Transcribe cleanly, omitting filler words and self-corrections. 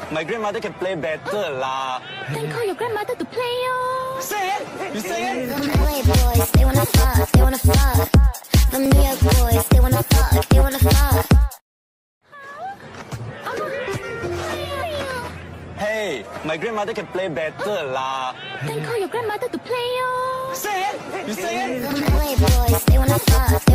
my grandmother can play better lah. Then call your grandmother to play, yo. Say it! You say it! Them LA boys, they wanna fuck, they wanna fuck. Them New York boys, they wanna fuck, they wanna fuck. Hey, my grandmother can play better lah. Then call your grandmother to play, yo. Say it! You say it! Them LA boys, they wanna fuck,